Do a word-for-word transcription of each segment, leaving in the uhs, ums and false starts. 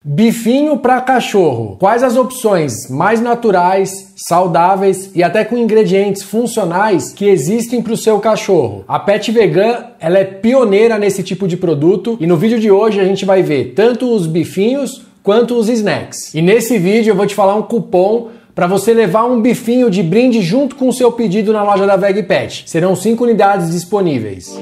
Bifinho para cachorro. Quais as opções mais naturais, saudáveis e até com ingredientes funcionais que existem para o seu cachorro? A Pet Vegan, ela é pioneira nesse tipo de produto e no vídeo de hoje a gente vai ver tanto os bifinhos quanto os snacks. E nesse vídeo eu vou te falar um cupom para você levar um bifinho de brinde junto com o seu pedido na loja da VegPet. Serão cinco unidades disponíveis.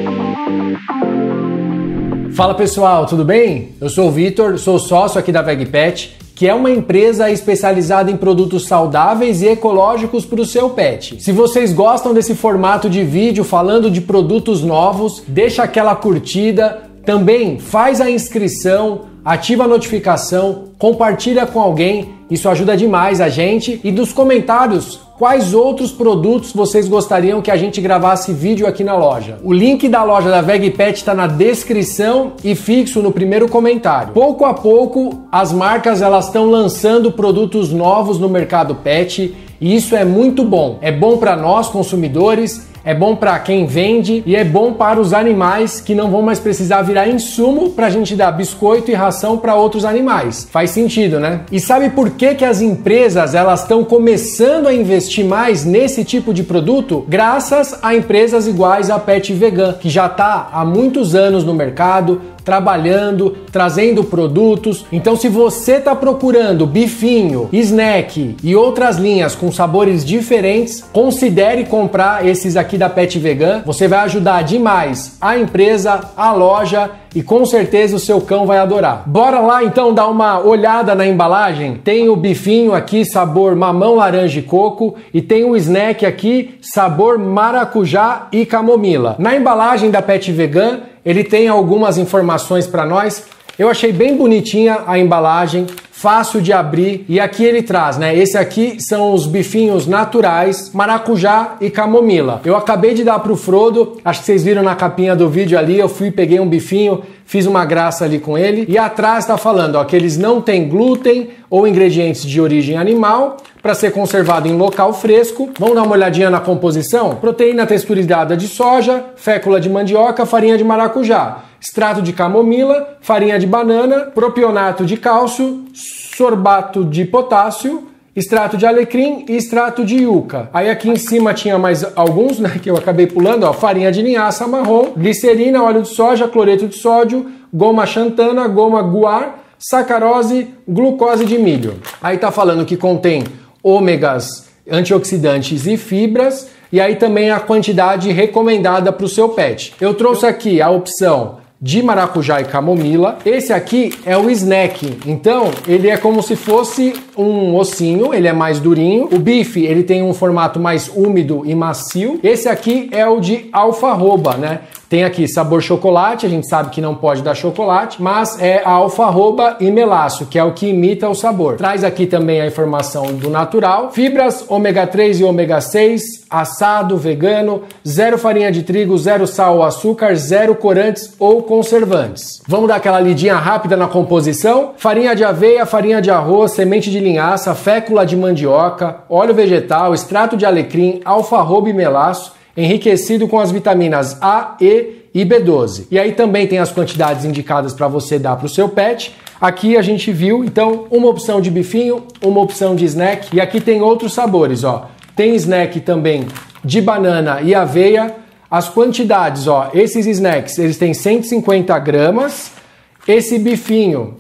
Fala pessoal, tudo bem? Eu sou o Vitor, sou sócio aqui da VegPet, que é uma empresa especializada em produtos saudáveis e ecológicos para o seu pet. Se vocês gostam desse formato de vídeo falando de produtos novos, deixa aquela curtida, também faz a inscrição, ativa a notificação, compartilha com alguém, isso ajuda demais a gente. E dos comentários, quais outros produtos vocês gostariam que a gente gravasse vídeo aqui na loja? O link da loja da VegPet está na descrição e fixo no primeiro comentário. Pouco a pouco, as marcas elas estão lançando produtos novos no mercado pet e isso é muito bom. É bom para nós consumidores, é bom para quem vende e é bom para os animais que não vão mais precisar virar insumo para a gente dar biscoito e ração para outros animais. Faz sentido, né? E sabe por que que as empresas elas estão começando a investir mais nesse tipo de produto? Graças a empresas iguais à Pet Vegan, que já está há muitos anos no mercado, trabalhando, trazendo produtos. Então, se você está procurando bifinho, snack e outras linhas com sabores diferentes, considere comprar esses aqui da Pet Vegan. Você vai ajudar demais a empresa, a loja e com certeza o seu cão vai adorar. Bora lá então dar uma olhada na embalagem? Tem o bifinho aqui sabor mamão, laranja e coco e tem o snack aqui sabor maracujá e camomila. Na embalagem da Pet Vegan ele tem algumas informações para nós. Eu achei bem bonitinha a embalagem, fácil de abrir e aqui ele traz, né? Esse aqui são os bifinhos naturais, maracujá e camomila. Eu acabei de dar pro Frodo, acho que vocês viram na capinha do vídeo ali, eu fui, peguei um bifinho, fiz uma graça ali com ele e atrás tá falando, ó, que eles não têm glúten ou ingredientes de origem animal, para ser conservado em local fresco. Vamos dar uma olhadinha na composição? Proteína texturizada de soja, fécula de mandioca, farinha de maracujá, extrato de camomila, farinha de banana, propionato de cálcio, sorbato de potássio, extrato de alecrim e extrato de yuca. Aí aqui em cima tinha mais alguns, né, que eu acabei pulando, ó, farinha de linhaça marrom, glicerina, óleo de soja, cloreto de sódio, goma xantana, goma guar, sacarose, glucose de milho. Aí tá falando que contém ômegas, antioxidantes e fibras, e aí também a quantidade recomendada para o seu pet. Eu trouxe aqui a opção de maracujá e camomila. Esse aqui é o snack, então ele é como se fosse um ossinho, ele é mais durinho. O bife, ele tem um formato mais úmido e macio. Esse aqui é o de alfarroba, né? Tem aqui sabor chocolate, a gente sabe que não pode dar chocolate, mas é a alfarroba e melácio, que é o que imita o sabor. Traz aqui também a informação do natural, fibras ômega três e ômega seis, assado, vegano, zero farinha de trigo, zero sal ou açúcar, zero corantes ou conservantes. Vamos dar aquela lidinha rápida na composição? Farinha de aveia, farinha de arroz, semente de linhaça, fécula de mandioca, óleo vegetal, extrato de alecrim, alfarroba e melácio, enriquecido com as vitaminas A, E e B doze. E aí também tem as quantidades indicadas para você dar para o seu pet. Aqui a gente viu, então, uma opção de bifinho, uma opção de snack. E aqui tem outros sabores, ó. Tem snack também de banana e aveia. As quantidades, ó, esses snacks, eles têm cento e cinquenta gramas. Esse bifinho,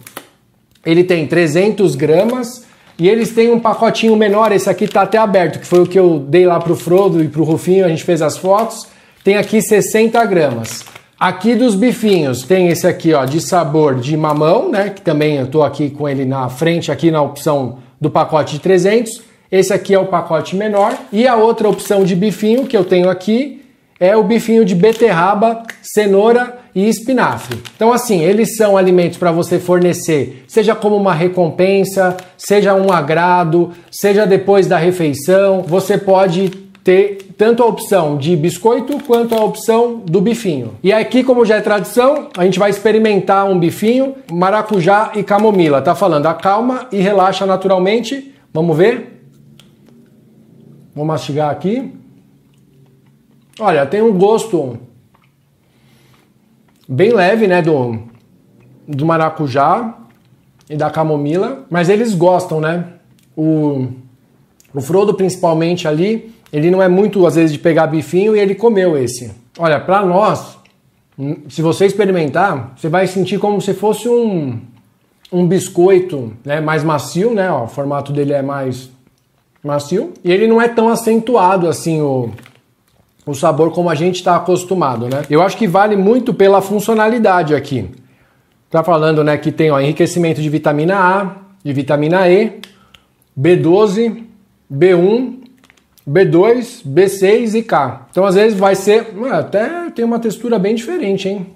ele tem trezentas gramas. E eles têm um pacotinho menor, esse aqui tá até aberto, que foi o que eu dei lá pro Frodo e pro Rufinho, a gente fez as fotos. Tem aqui sessenta gramas. Aqui dos bifinhos, tem esse aqui, ó, de sabor de mamão, né, que também eu tô aqui com ele na frente, aqui na opção do pacote de trezentos. Esse aqui é o pacote menor. E a outra opção de bifinho que eu tenho aqui é o bifinho de beterraba, cenoura e espinafre. Então assim, eles são alimentos para você fornecer, seja como uma recompensa, seja um agrado, seja depois da refeição. Você pode ter tanto a opção de biscoito quanto a opção do bifinho. E aqui, como já é tradição, a gente vai experimentar um bifinho maracujá e camomila. Tá falando, acalma e relaxa naturalmente. Vamos ver? Vou mastigar aqui. Olha, tem um gosto bem leve, né, do, do maracujá. e da camomila, mas eles gostam, né? O, o Frodo, principalmente ali, ele não é muito, às vezes, de pegar bifinho e ele comeu esse. Olha, pra nós, se você experimentar, você vai sentir como se fosse um, um biscoito, né, mais macio, né? Ó, o formato dele é mais macio. E ele não é tão acentuado assim, o, o sabor, como a gente está acostumado, né? Eu acho que vale muito pela funcionalidade aqui. Tá falando, né, que tem, ó, enriquecimento de vitamina A, de vitamina E, B doze, B um, B dois, B seis e K. Então, às vezes, vai ser... Até tem uma textura bem diferente, hein?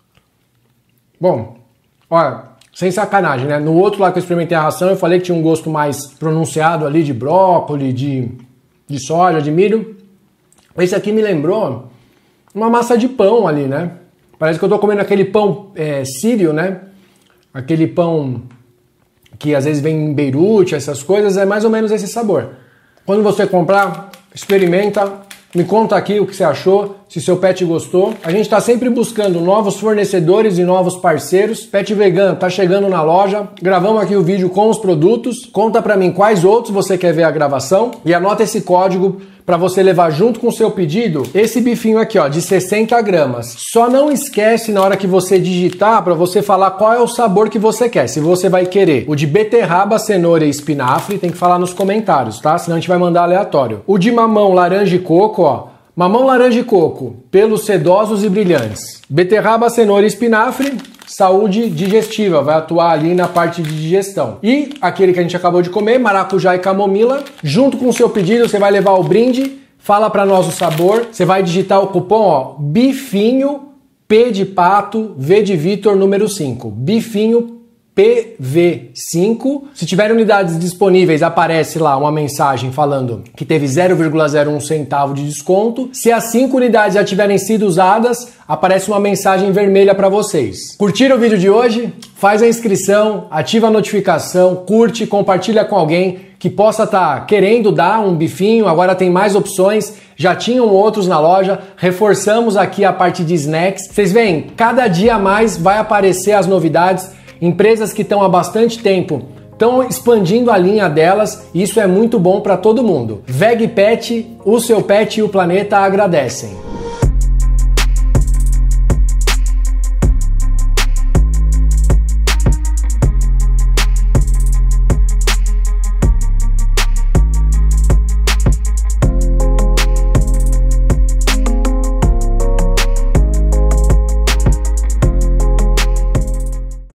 Bom, olha, sem sacanagem, né? No outro lá que eu experimentei a ração, eu falei que tinha um gosto mais pronunciado ali de brócolis, de, de soja, de milho. Esse aqui me lembrou uma massa de pão ali, né? Parece que eu tô comendo aquele pão é, sírio, né? Aquele pão que às vezes vem em Beirute, essas coisas, é mais ou menos esse sabor. Quando você comprar, experimenta, me conta aqui o que você achou, se seu pet gostou. A gente está sempre buscando novos fornecedores e novos parceiros. Pet Vegan tá chegando na loja, gravamos aqui o vídeo com os produtos. Conta pra mim quais outros você quer ver a gravação e anota esse código para você levar junto com o seu pedido esse bifinho aqui, ó, de sessenta gramas. Só não esquece na hora que você digitar para você falar qual é o sabor que você quer. Se você vai querer o de beterraba, cenoura e espinafre, tem que falar nos comentários, tá? Senão a gente vai mandar aleatório. O de mamão, laranja e coco, ó. Mamão, laranja e coco, pelos sedosos e brilhantes. Beterraba, cenoura e espinafre, saúde digestiva, vai atuar ali na parte de digestão. E aquele que a gente acabou de comer, maracujá e camomila. Junto com o seu pedido, você vai levar o brinde, fala para nós o sabor, você vai digitar o cupom, ó, bifinho, P de pato, V de Vitor, número cinco. Bifinho P V cinco. Se tiver unidades disponíveis, aparece lá uma mensagem falando que teve zero vírgula zero um centavo de desconto. Se as cinco unidades já tiverem sido usadas, aparece uma mensagem vermelha para vocês. Curtiram o vídeo de hoje? Faz a inscrição, ativa a notificação, curte, compartilha com alguém que possa estar querendo dar um bifinho. Agora tem mais opções, já tinham outros na loja, reforçamos aqui a parte de snacks. Vocês veem, cada dia a mais vai aparecer as novidades. Empresas que estão há bastante tempo estão expandindo a linha delas e isso é muito bom para todo mundo. VegPet, o seu pet e o planeta agradecem.